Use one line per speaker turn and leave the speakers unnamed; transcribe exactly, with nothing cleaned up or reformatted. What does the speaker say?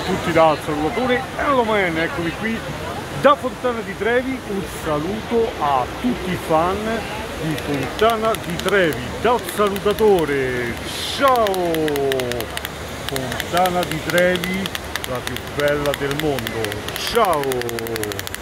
tutti dal salutatore Hello Man, eccomi qui da Fontana di Trevi. Un saluto a tutti i fan di Fontana di Trevi dal salutatore. Ciao! Fontana di Trevi, la più bella del mondo. Ciao!